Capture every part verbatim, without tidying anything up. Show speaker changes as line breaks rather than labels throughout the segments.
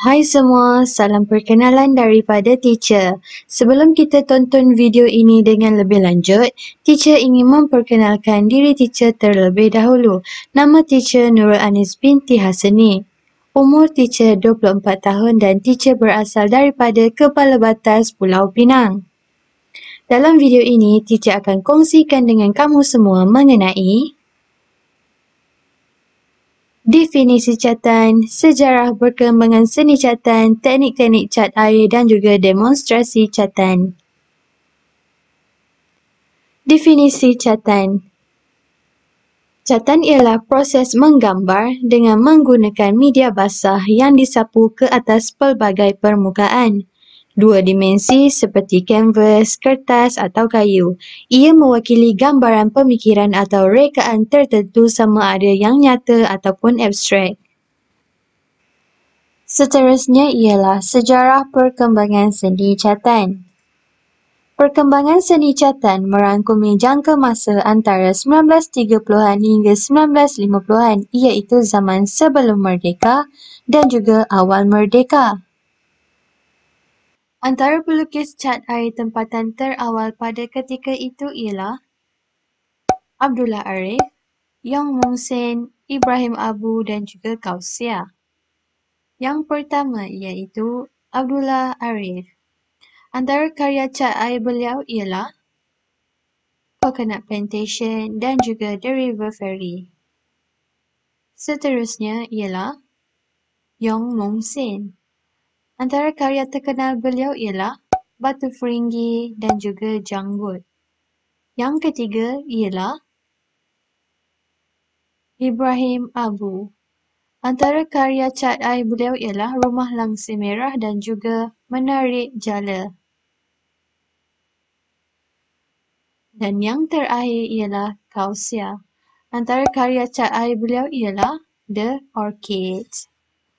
Hai semua, salam perkenalan daripada teacher. Sebelum kita tonton video ini dengan lebih lanjut, teacher ingin memperkenalkan diri teacher terlebih dahulu. Nama teacher Nurul Anis binti Hasani. Umur teacher dua puluh empat tahun dan teacher berasal daripada Kepala Batas Pulau Pinang. Dalam video ini, teacher akan kongsikan dengan kamu semua mengenai definisi catatan, sejarah perkembangan seni catatan, teknik-teknik cat air dan juga demonstrasi catatan. Definisi catatan. Catatan ialah proses menggambar dengan menggunakan media basah yang disapu ke atas pelbagai permukaan. Dua dimensi seperti kanvas, kertas atau kayu. Ia mewakili gambaran pemikiran atau rekaan tertentu sama ada yang nyata ataupun abstrak. Seterusnya ialah sejarah perkembangan seni catatan. Perkembangan seni catatan merangkumi jangka masa antara sembilan belas tiga puluhan hingga sembilan belas lima puluhan, iaitu zaman sebelum merdeka dan juga awal merdeka. Antara pelukis cat air tempatan terawal pada ketika itu ialah Abdullah Arif, Yong Mung Sen, Ibrahim Abu dan juga Kausia. Yang pertama iaitu Abdullah Arif. Antara karya cat air beliau ialah Coconut Plantation dan juga The River Ferry. Seterusnya ialah Yong Mung Sen. Antara karya terkenal beliau ialah Batu Feringgi dan juga Janggut. Yang ketiga ialah Ibrahim Abu. Antara karya cat air beliau ialah Rumah Langsir Merah dan juga Menarik Jala. Dan yang terakhir ialah Kausia. Antara karya cat air beliau ialah The Orchids.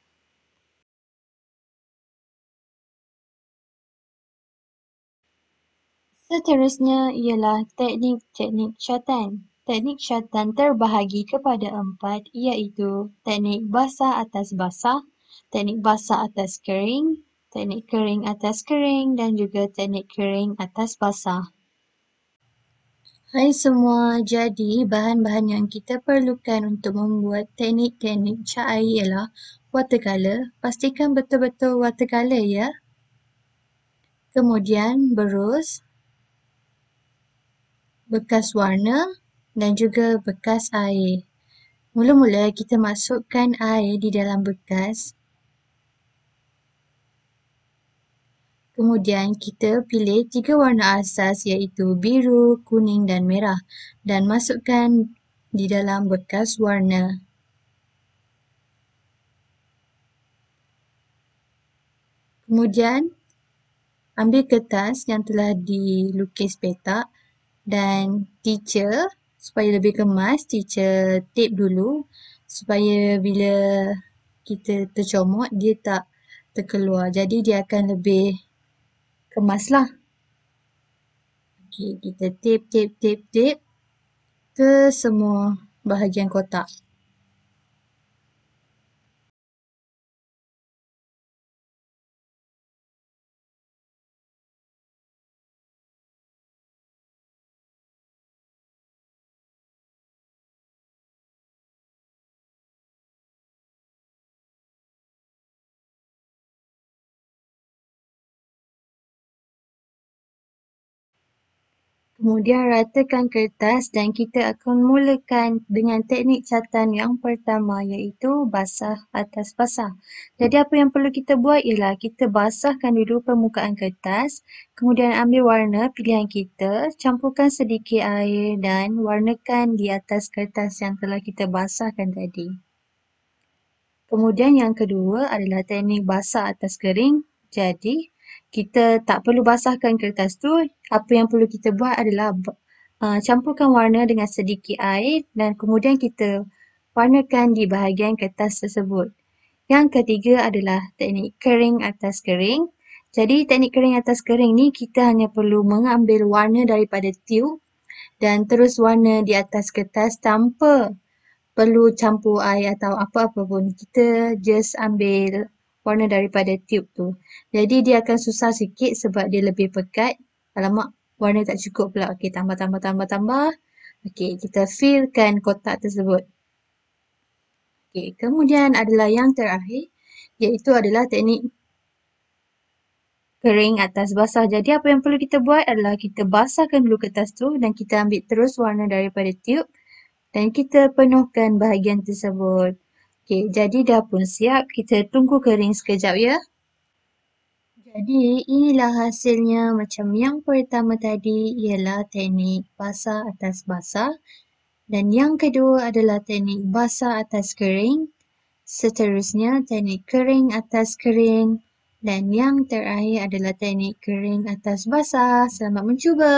Seterusnya ialah teknik-teknik catatan. Teknik catatan terbahagi kepada empat, iaitu teknik basah atas basah, teknik basah atas kering, teknik kering atas kering dan juga teknik kering atas basah. Hai semua, jadi bahan-bahan yang kita perlukan untuk membuat teknik-teknik cat air ialah watercolour. Pastikan betul-betul watercolour ya. Kemudian berus, bekas warna dan juga bekas air. Mula-mula kita masukkan air di dalam bekas. Kemudian kita pilih tiga warna asas iaitu biru, kuning dan merah dan masukkan di dalam bekas warna. Kemudian ambil kertas yang telah dilukis petak dan teacher, supaya lebih kemas, teacher tape dulu supaya bila kita tercomot dia tak terkeluar. Jadi dia akan lebih kemas lah. Okey, kita tape, tape, tape, tape ke semua bahagian kotak. Kemudian ratakan kertas dan kita akan mulakan dengan teknik catatan yang pertama iaitu basah atas basah. Jadi apa yang perlu kita buat ialah kita basahkan dulu permukaan kertas, kemudian ambil warna pilihan kita, campurkan sedikit air dan warnakan di atas kertas yang telah kita basahkan tadi. Kemudian yang kedua adalah teknik basah atas kering. Jadi kita tak perlu basahkan kertas tu, apa yang perlu kita buat adalah uh, campurkan warna dengan sedikit air dan kemudian kita warnakan di bahagian kertas tersebut. Yang ketiga adalah teknik kering atas kering. Jadi teknik kering atas kering ni kita hanya perlu mengambil warna daripada tube dan terus warna di atas kertas tanpa perlu campur air atau apa-apa pun. Kita just ambil warna daripada tube tu. Jadi dia akan susah sikit sebab dia lebih pekat. Alamak, warna tak cukup pula. Okey, tambah, tambah, tambah, tambah. Okey, kita fillkan kotak tersebut. Okey, kemudian adalah yang terakhir, iaitu adalah teknik kering atas basah. Jadi apa yang perlu kita buat adalah kita basahkan dulu kertas tu dan kita ambil terus warna daripada tube dan kita penuhkan bahagian tersebut. Okey, jadi dah pun siap. Kita tunggu kering sekejap ya. Jadi inilah hasilnya. Macam yang pertama tadi ialah teknik basah atas basah dan yang kedua adalah teknik basah atas kering. Seterusnya teknik kering atas kering dan yang terakhir adalah teknik kering atas basah. Selamat mencuba.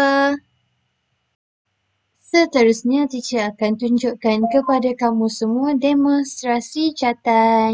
Seterusnya teacher akan tunjukkan kepada kamu semua demonstrasi catatan.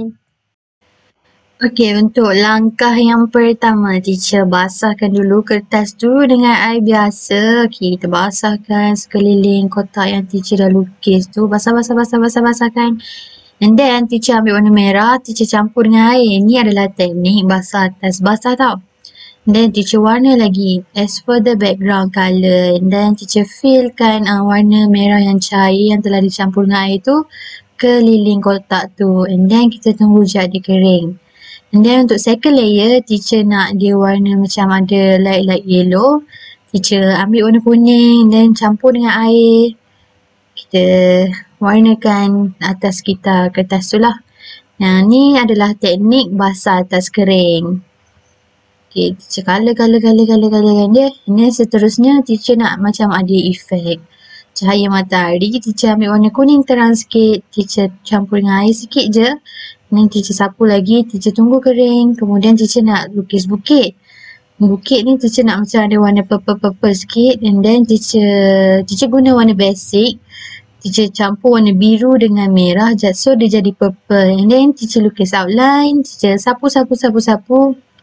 Okey, untuk langkah yang pertama, teacher basahkan dulu kertas tu dengan air biasa. Okey, kita basahkan sekeliling kotak yang teacher dah lukis tu. Basah, basah, basah, basah, basahkan. And then, teacher ambil warna merah, teacher campur dengan air. Ini adalah teknik basah atas basah tau. And then, teacher warna lagi. As for the background colour. And then, teacher fillkan uh, warna merah yang cair yang telah dicampur dengan air tu keliling kotak tu. And then, kita tunggu jadi kering. And then untuk second layer, teacher nak dia warna macam ada light-light yellow. Teacher ambil warna kuning dan campur dengan air. Kita warnakan atas kita kertas tu lah. Nah, ni adalah teknik basah atas kering. Okay, teacher colour, colour, colour, colour, colour dia. And then seterusnya, teacher nak macam ada efek cahaya matahari. Teacher ambil warna kuning terang sikit. Teacher campur dengan air sikit je. Ni teacher sapu lagi, teacher tunggu kering. Kemudian teacher nak lukis bukit. Bukit ni teacher nak macam ada warna purple-purple sikit. And then teacher teacher guna warna basic. Teacher campur warna biru dengan merah. So dia jadi purple. And then teacher lukis outline. Teacher sapu, sapu, sapu, sapu.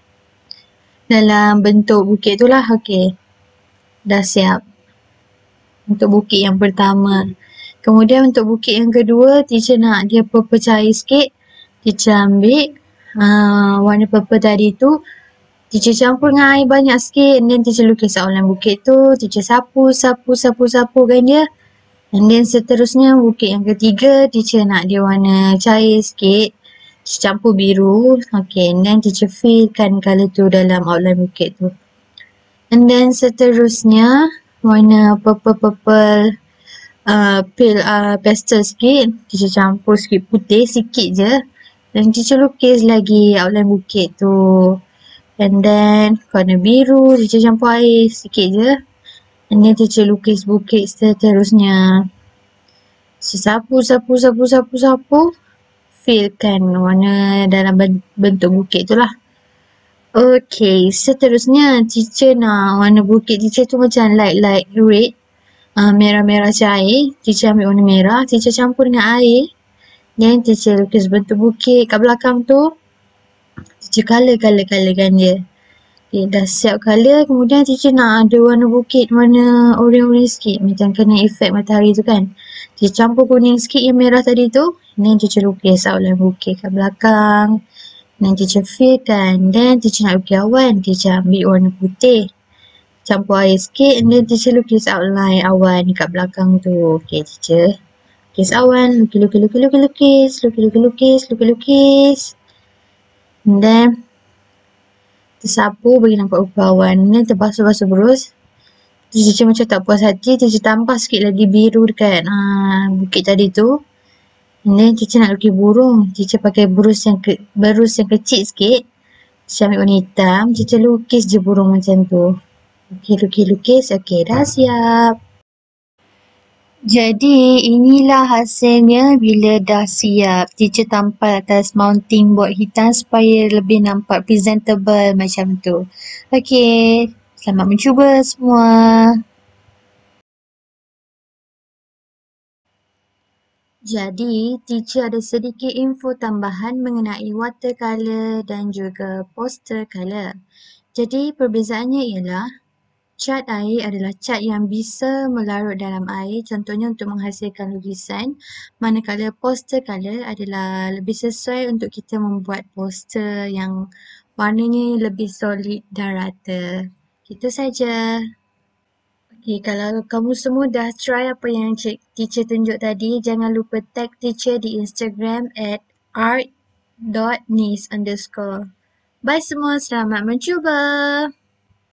Dalam bentuk bukit tu lah. Okay. Dah siap. Untuk bukit yang pertama. Kemudian untuk bukit yang kedua, teacher nak dia purple cair sikit. Teacher ambil uh, warna purple tadi tu, teacher campur dengan air banyak sikit, and then teacher lukis outline bukit tu, teacher sapu, sapu, sapu, sapukan dia. And then seterusnya bukit yang ketiga, teacher nak dia warna cair sikit, teacher campur biru, okay, and then teacher fillkan colour tu dalam outline bukit tu. And then seterusnya, warna purple-purple, uh, pale uh, pastel sikit, teacher campur sikit putih, sikit je. Dan teacher lukis lagi outline bukit tu. And then warna biru, teacher campur air sikit je. And then teacher lukis bukit seterusnya. Sapu, sapu, sapu, sapu, sapu. Fillkan warna dalam bentuk bukit tu lah. Okay, seterusnya teacher nak warna bukit teacher tu macam light-light red. Uh, merah-merah cair. Teacher ambil warna merah, teacher campur dengan air. Then teacher lukis bentuk bukit kat belakang tu. Teacher colour, colour, colourkan dia. Okay, dah siap colour. Kemudian teacher nak ada warna bukit warna orange-orange sikit. Macam kena efek matahari tu kan. Teacher campur kuning sikit yang merah tadi tu. Then teacher lukis outline bukit kat belakang. Then teacher fillkan. Then teacher nak lukis awan. Teacher ambil warna putih. Campur air sikit. And then teacher lukis outline awan kat belakang tu. Okay, teacher lukis awan, lukis, lukis, lukis, lukis, lukis, lukis, lukis, lukis, lukis, lukis. And then, tersapu bagi nampak rupa awan. Ni terbasuh-basuh terus. Teacher macam tak puas hati, teacher tambah sikit lagi biru dekat uh, bukit tadi tu. And then, teacher nak lukis burung. Teacher pakai berus yang, ke, berus yang kecil sikit. Teacher ambil warna hitam, teacher lukis je burung macam tu. Lukis, lukis, lukis. Okay, dah siap. Jadi inilah hasilnya bila dah siap. Teacher tampal atas mounting board hitam supaya lebih nampak presentable macam tu. Okey, selamat mencuba semua. Jadi, teacher ada sedikit info tambahan mengenai watercolour dan juga poster colour. Jadi, perbezaannya ialah cat air adalah cat yang bisa melarut dalam air, contohnya untuk menghasilkan lukisan, manakala poster colour adalah lebih sesuai untuk kita membuat poster yang warnanya lebih solid dan rata. Itu saja. Okay, kalau kamu semua dah try apa yang cik, teacher tunjuk tadi, jangan lupa tag teacher di Instagram at art dot nis underscore. Bye semua, selamat mencuba!